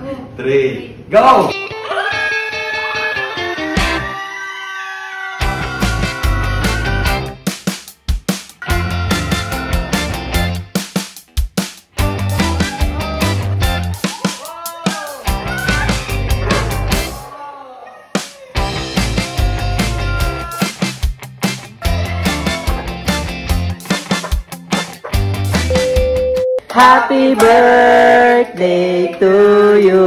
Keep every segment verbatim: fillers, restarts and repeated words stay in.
three, go! Happy birthday to you!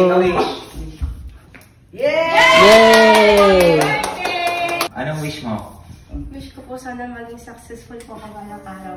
Yay! Anong wish mo? Wish ko po sana maging successful po ako balang araw.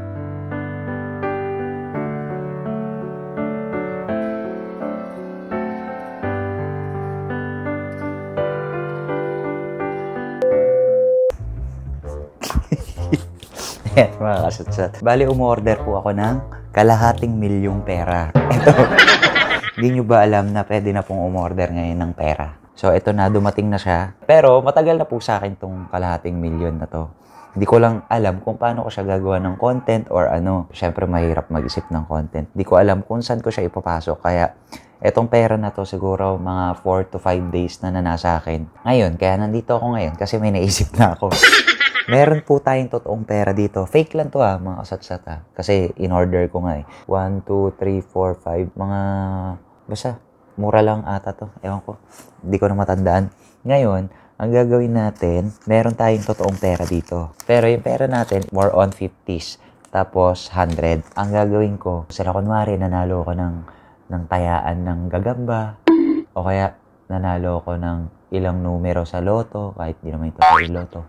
Ayan, mga kasatsat. Bali, umorder po ako ng kalahating milyong pera. Ito, hindi nyo ba alam na pwede na pong umorder ngayon ng pera? So, ito na, dumating na siya. Pero, matagal na po sa akin tong kalahating milyon na to. Hindi ko lang alam kung paano ko siya gagawa ng content or ano. Siyempre, mahirap mag-isip ng content. Hindi ko alam kung saan ko siya ipapasok. Kaya, etong pera na to siguro mga four to five days na na nasa akin. Ngayon, kaya nandito ako ngayon kasi may naisip na ako. Meron po tayong totoong pera dito. Fake lang to ha, mga kasatsat ha. Kasi in-order ko nga eh. one, two, three, four, five. Mga, basta, mura lang ata to. Ewan ko. Hindi ko na matandaan. Ngayon, ang gagawin natin, meron tayong totoong pera dito. Pero yung pera natin, more on fifties. Tapos, one hundred. Ang gagawin ko, sila kunwari, nanalo ko ng, ng tayaan ng gagamba. O kaya, nanalo ko ng ilang numero sa loto. Kahit di naman ito sa loto.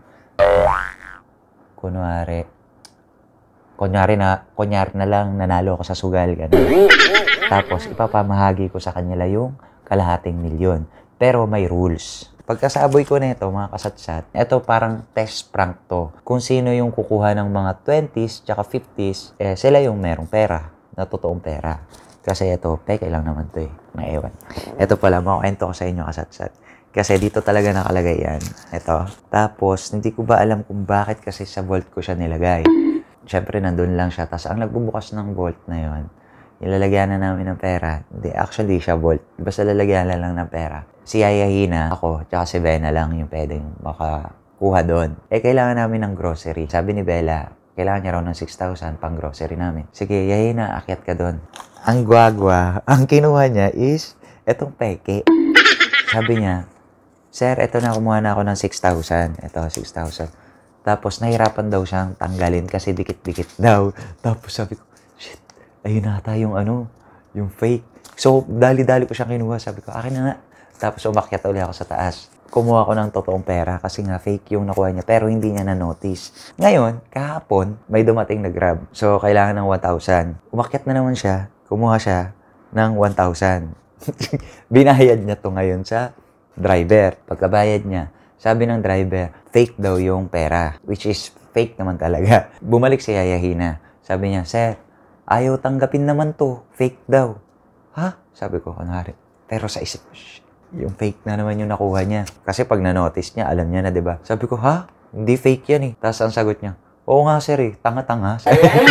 Kunwari, kunyari na, kunyari na lang, nanalo ko sa sugal, gano'n. Tapos, ipapamahagi ko sa kanila yung kalahating milyon. Pero may rules. Pagkasaboy ko na ito, mga kasatsat, ito parang test prank to. Kung sino yung kukuha ng mga twenties tsaka fifties, eh, sila yung merong pera, na totoong pera. Kasi ito, peke lang naman to eh, maewan. Ito pala, makukwento ko sa inyo, kasatsat. Kasi dito talaga nakalagay yan. Ito. Tapos, hindi ko ba alam kung bakit kasi sa vault ko siya nilagay. Siyempre, nandun lang siya. Tapos, ang nagbubukas ng vault na yon, ilalagyan na namin ng pera. Hindi, actually, siya vault. Basta lalagyan na lang ng pera. Si Yayahina, ako, tsaka si Bella lang yung pwedeng makakuha doon. Eh, kailangan namin ng grocery. Sabi ni Bella, kailangan niya raw ng six thousand pang grocery namin. Sige, Yayahina, akyat ka doon. Ang gwagwa, ang kinuha niya is, etong peke. Sabi niya, Sir, ito na, kumuha na ako ng six thousand. Ito, six thousand. Tapos, nahirapan daw siyang tanggalin kasi dikit-dikit daw. Tapos, sabi ko, shit, ayun nata yung ano, yung fake. So, dali-dali ko siyang kinuha. Sabi ko, akin na nga. Tapos, umakyat ulit ako sa taas. Kumuha ko ng totoong pera kasi nga fake yung nakuha niya. Pero, hindi niya na-notice. Ngayon, kahapon, may dumating na Grab. So, kailangan ng one thousand. Umakyat na naman siya. Kumuha siya ng one thousand. Binayad niya to ngayon sa driver. Pagkabayad niya, sabi ng driver, fake daw yung pera. Which is fake naman talaga. Bumalik si Yayahina. Sabi niya, Sir, ayaw tanggapin naman to. Fake daw. Ha? Sabi ko, kunwari. Pero sa isip ko, yung fake na naman yung nakuha niya. Kasi pag na-notice niya, alam niya na, diba? Sabi ko, ha? Hindi fake yan eh. Tapos ang sagot niya, oo nga sir eh, tanga-tanga.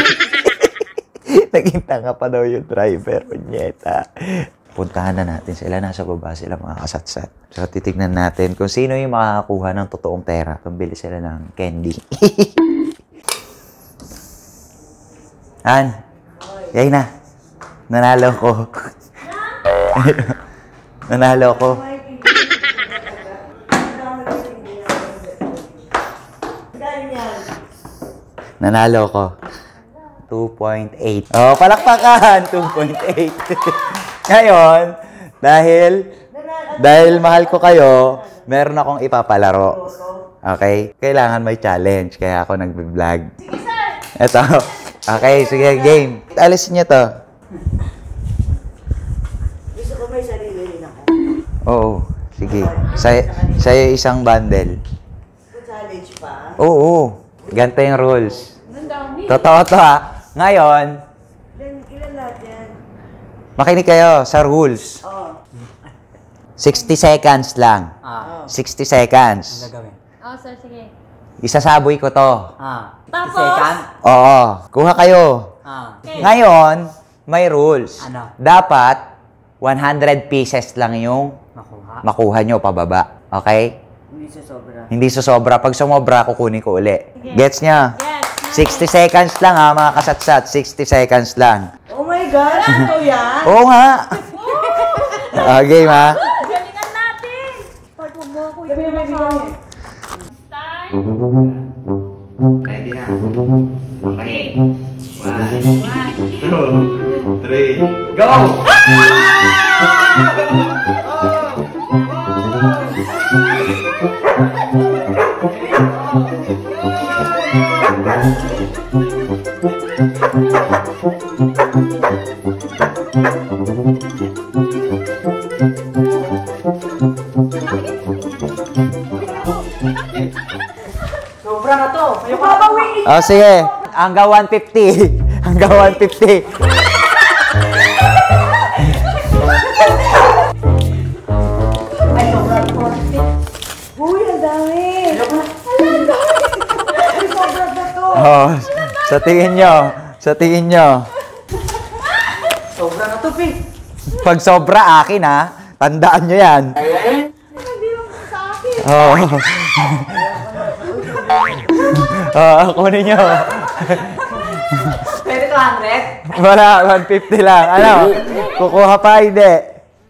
Naging tanga pa daw yung driver. Nyeta. Puntahan na natin sila. Nasa baba sila, mga kasatsat. So, titignan natin kung sino yung makakakuha ng totoong pera. Pambili sila ng candy. Han, yay na. Nanalo ko. Nanalo ko. Nanalo ko. two point eight. Oh, palakpakan! two point eight. Ngayon, dahil dahil mahal ko kayo, meron akong ipapalaro. Okay? Kailangan may challenge, kaya ako nagbi-vlog. Sige, sir! Ito. Okay, sige, game. Alisin niyo to. Gusto ko may sarili rin ako. Oo, sige. Say, sa'yo isang bundle. Challenge pa? Oo, ganito yung rules. Totoo to ha. Ngayon, Ilan lahat yan? makinig kayo sa rules. Oo. sixty seconds lang. Ah. sixty seconds. Ang gagawin? Oo, sir, sige. Isasaboy ko to. Ah. Tapos? Second? Oo. Kuha kayo. Ah. Okay. Ngayon, may rules. Ano? Dapat, one hundred pieces lang yung Makuha. makuha nyo pababa. Okay? Hindi sa sobra. Hindi susobra. Pag sumobra, kukunin ko uli. Gets niya? Yes. sixty seconds lang ha, mga kasatsat. sixty seconds lang. Oh my God! Ito yan? Oo nga. Okay, ma. Galingan natin. Pag mo ako Gabi na may bigyan eh. Time. Ready na. Okay. One, two, three, go! Sobra na to. Ayoko na bawiin. Oh, sige. Hanggang one fifty. Hanggang one fifty. Ay, sobra na to. Uy, ang dami! Ayoko na. Ay, sobra na to! Oh, sa tingin nyo. Sa tingin nyo. Sobra na to, Pi. Pag sobra akin ha, tandaan nyo yan. Oo. Oh. Oh, kunin nyo. Pwede two hundred? Wala, one fifty lang. Ano? Kukuha pa, hindi.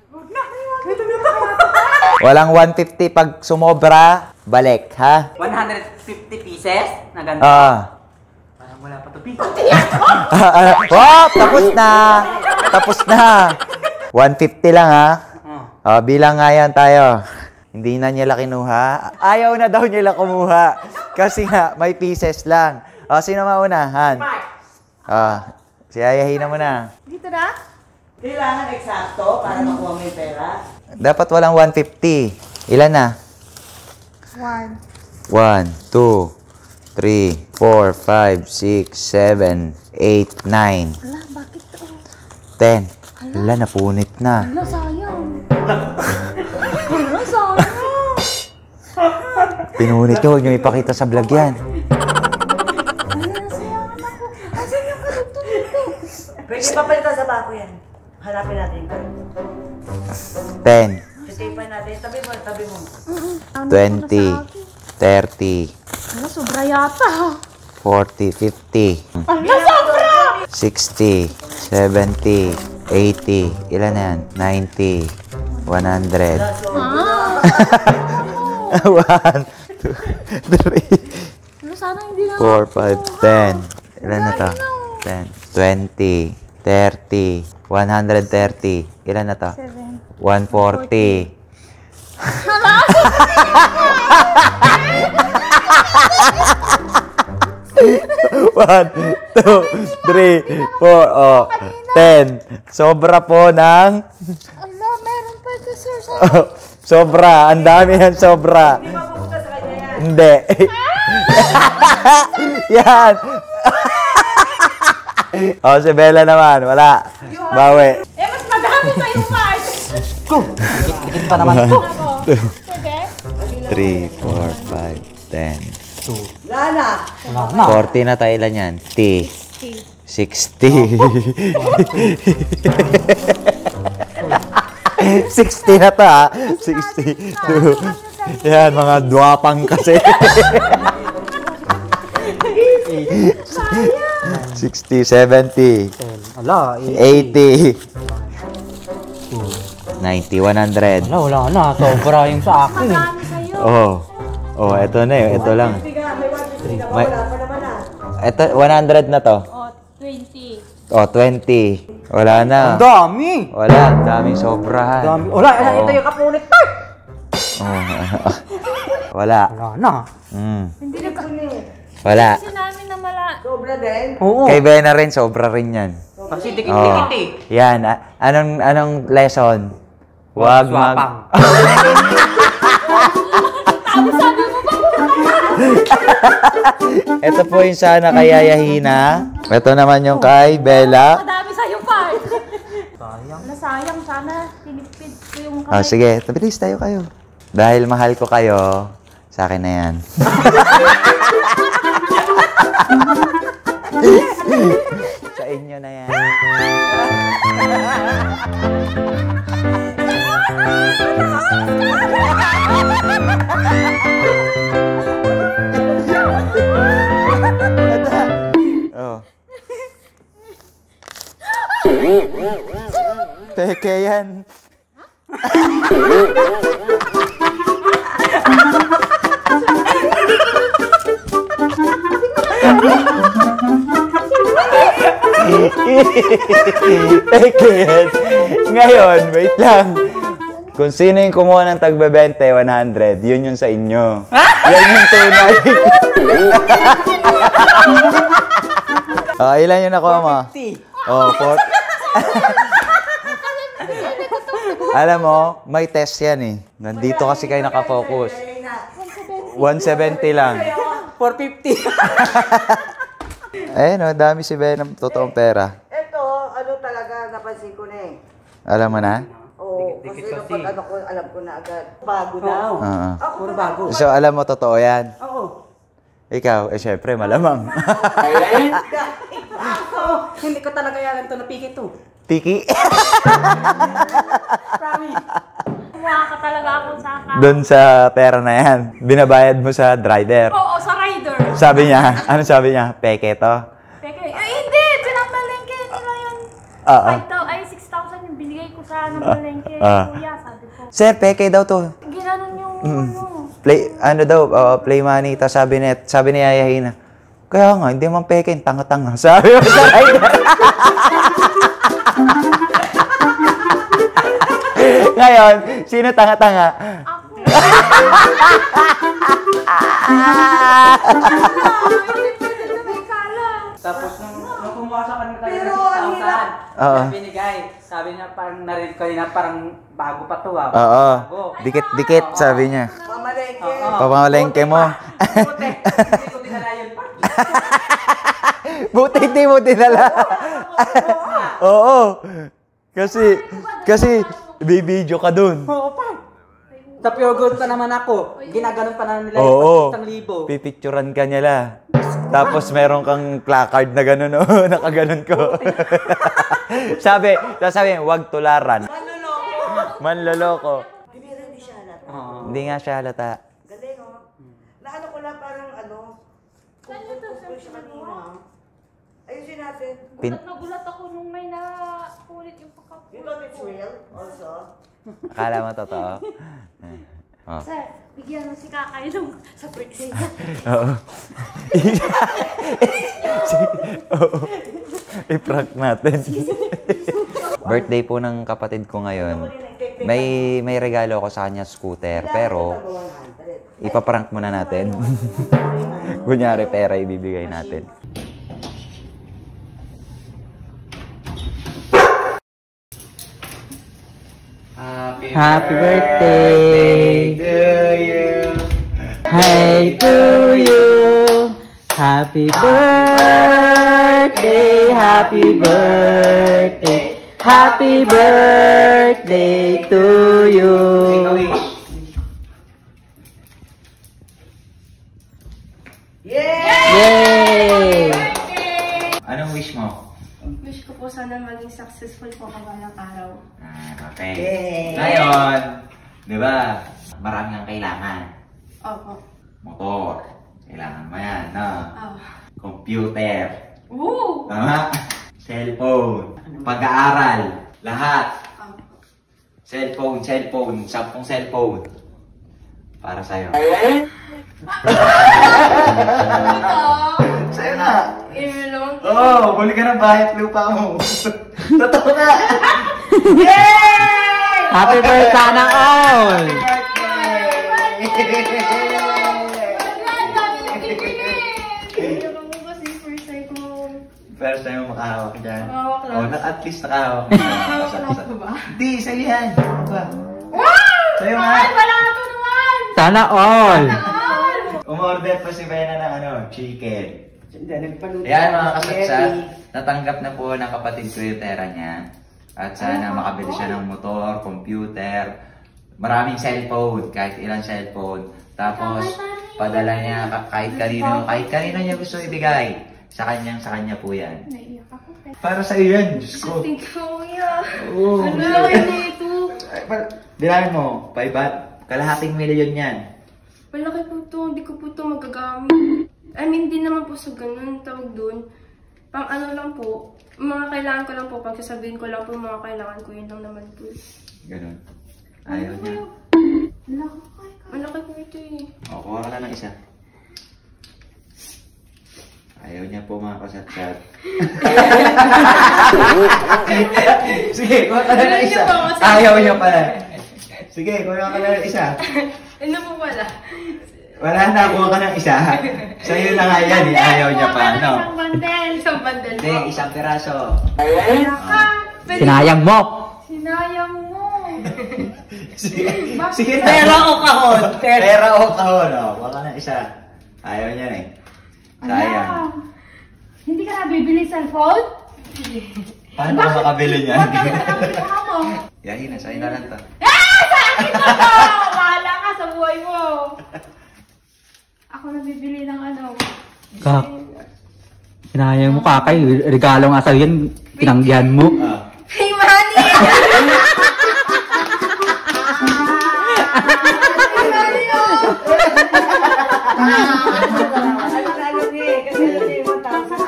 Walang one fifty pag sumobra, balik, ha? one hundred fifty pieces na ganito. Ah. Parang wala pa to, Pi. Ah, ah, oh, tapos na. Tapos na. one fifty lang, ha? Oh. Oh, bilang nga yan tayo. Hindi na nila kinuha. Ayaw na daw nila kumuha. Kasi nga, may pieces lang. O, oh, sino mauna? Han? Ah, si Ayahi na muna. Dito na? Kailangan eksakto para makuha mo yung pera. Dapat walang one fifty. Ilan na? One. one, two, three, four, five, six, seven, eight, nine, Ala, bakit to? ten. Wala, napunit na. Ala, sayang. Ala, sayang. Pinunit nyo, huwag nyo ipakita sa vlog yan. Ala, sayang ako. Asan yung karugtong dito? Pwede papalitan sa bako yan. Hanapin natin yung karugtong. ten, Sisipan natin. Tabi mo, tabi mo. twenty, thirty, Ala, sobra yata. forty, fifty, Ala, sobra! sixty, seventy, eighty, ilan na yan? ninety, one hundred. one, two, three, Ala, sana hindi na. four, five, ten. Ilan na to? ten, twenty, thirty, one hundred thirty. Ilan na to? Seven. one forty. one, two, three, four, oh, ten. Sobra po ng... Ala, meron pa ito, sir. Sa... Oh, sobra. Ang dami yan, sobra. Hindi mapupunta sa kanya yan. Hindi. Yan. Oh, si Bella naman. Wala. Bawi. Eh, mas madami sa'yo, Mars. Dikit pa naman to. Sige. three, four, five, ten. Lana! Wala na. forty na tayo ilan yan? T. sixty. sixty na to ha. sixty. Yan, mga dwapang kasi. sixty, seventy, Ala, eh. eighty, ninety, one hundred. Wala, wala na. Sobra yung sa akin eh. Madami sa'yo. Oh. Oh, eto na eh. Ito lang. Hindi ka, may one fifty ka. May- Wala pa naman ah. Ito, one hundred na to. Oh, twenty. Oh, twenty. Wala na. Ang dami. Wala. Ang daming sobrahan. Dami. Wala, wala. Oo. Ito yung kapunit to. Oh. Wala. Wala na. Mm. Hindi na ka... Wala. Kasi namin na mala... Sobra din. Oo. Kay Bena rin, sobra rin yan. Kasi Oh. dikit-dikit eh. Yan. A- anong, anong lesson? Huwag mag... Swapang. Tapos sabi mo ba? Ito po yung sana kay Yayahina. Ito naman yung kay Bella. Madami sa'yo, Mars. Sayang. Ala, sayang. Sana tinipid ko yung Oh, kamay. sige, tabilis tayo kayo. Dahil mahal ko kayo, sa akin na yan. Sa inyo na yan. Oh. Peke yan. Peke yan. Ngayon, wait lang. Kung sino yung kumuha ng tagbe-bente, one hundred, yun yung sa inyo. Yan yung tunay. Ah, ilan yun ako, ma? Oh, four. Alam mo, may test yan eh. Nandito kasi kayo nakafocus. one seventy lang. four fifty. Eh, no, dami si Ben ng totoong pera. Ito, ano talaga, napansin ko na eh. Alam mo na? Oo, kasi Dikit kasi. kapag ano ko, alam ko na agad. Bago na. Oo. Oo. Ako Puro pa- bago. So, alam mo, totoo yan. Oo. Ikaw, eh, syempre, malamang. Oo. Hindi ko talaga yan ito napikit to. Tiki. Promise. Kumuha ka talaga ako sa ka. Doon sa pera na yan, binabayad mo sa driver. Oo, sa rider. Sabi niya, ano sabi niya? Peke to? Peke, ay hindi! Pinamalengke nila yun. Oo. five thousand, ay six thousand yung binigay ko sa ano malengke. Ah. Kuya, sabi ko. Sir, peke daw to. Ginanon yung Mm. ano. Play, ano daw, uh, play money. Tapos sabi ni, sabi ni Yaya Hina, kaya nga, hindi man peke, tanga-tanga. Sabi mo sa rider. Ngayon, sino tanga-tanga? Ako. Tapos nung, nung kumuha sa kanila tayo Pero, ng ang six thousand, hirap. Oo. na binigay. Sabi niya parang narinig ko na parang bago pa to ah. Oo. Bago. Dikit-dikit, sabi niya. Pamalengke. Oo. Pamalengke mo. Puti. Hindi ko dinala yun pa. Buti hindi mo dinala. Oo. Kasi, kasi, bibidyo ka dun. Oo pa. Sa pure gold pa naman ako. Ginaganon pa naman nila Oo. yung isang libo. Pipicturan ka nila. Tapos meron kang placard na gano'n, oh, nakaganon ko. sabi, tapos sabi, huwag tularan. Manloloko. Manloloko. Hindi rin hindi siya halata. Oo. Hindi nga siya halata. Galing oh. Na ano ko lang parang ano, kumpul-kumpul siya kanina. Ayusin natin. Pin- Gulat na gulat ako nung may nakulit yung You pagkakulit. thought it's real also? Akala mo totoo? Oh. Sir, bigyan mo si Kakay nung sa birthday niya. Oo. Oo. I-prank natin. Birthday po ng kapatid ko ngayon. May may regalo ako sa kanya scooter, pero ipaprank muna natin. Kunyari pera ibibigay natin. Happy birthday to you. Hey to you. Happy birthday, happy birthday, happy birthday to you. Yay! Anong wish mo? Wish ko po sana maging successful po ako balang araw. Ah, okay. Ngayon, di ba, marami ang kailangan. Opo. Motor. Kailangan mo yan, no? Oh. Computer. Woo! Tama? Cellphone. Pag-aaral. Lahat. Opo. Cellphone, cellphone. Sampung cellphone. Para sa'yo. Sa'yo na. Ilong. Oo, oh, buli ka ng bahay at lupa mo. Totoo na. Happy birthday sana all! First time mo makahawak dyan. Makahawak lang. Oh, na, at least nakahawak. Nakahawak lang ako ba? Hindi, sa'yo yan. Ba? Wow! Sa'yo nga. Ay, wala ito naman! Sana all! Umorder pa si Bena ng ano, chicken. Hindi, nagpaluto. Yan mga kasatsat, natanggap na po ng kapatid ko yung pera niya. At sana makabili siya ng motor, computer, maraming cellphone, kahit ilang cellphone. Tapos, padala niya ka- kahit kanino, kahit kanino niya gusto ibigay. Sa kanyang, sa kanya po yan. Naiyak ako. Para sa iyo yan, Diyos ko. Thank you, kuya. Oo. Ano lang yun ito? Ay, pa- Bilangin mo, five bat, kalahating milyon yan. Malaki po ito. Hindi ko po ito magagamit. I mean, hindi naman po sa ganun. Tawag doon. Pang ano lang po. Mga kailangan ko lang po. Pag sasabihin ko lang po mga kailangan ko. Yun lang naman po. Ganun. Ayaw niya. Malaki po ito eh. O, kuha ka lang ng isa. Ayaw niya po mga kasat-sat. Sige, kuha ka lang ng isa. Ayaw niya pala. Sige, kuha ka lang ng isa. Ano po pala? Wala na, kuha ka ng isa. Sa'yo na nga yan, eh. Ayaw niya pa, no? Isang bandel. Isang bandel po. Hindi, isang piraso. Pwede- Sinayang mo! Sinayang mo. Sige, sige na. Pera o kahon? Pera. Pera o kahon, oh. Kuha ka ng isa. Ayaw niya eh. Sayang. Ala, hindi ka na bibili cellphone? Paano ka makabili niyan? Bakit ka na mo? Yahin na, sa'yo na lang to. Ah! Sa akin na to! Bahala ka sa buhay mo. Ako na bibili ng ano. Kak, sinayang mo kakay. Regalo nga sa'yo yan. Tinanggihan mo. Ah. Hey, money! Ano ni? Kasi ano ni? one thousand.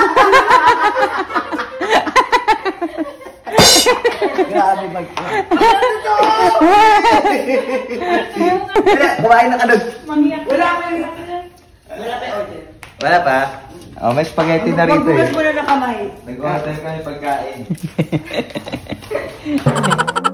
Grabe mag... Wala, kumain na ka doon. Maniyak. Wala pa yung Wala pa yung order. Wala pa? Oh, may spaghetti na rito eh. Magbukas mo na na kamay. Nag-order kami pagkain.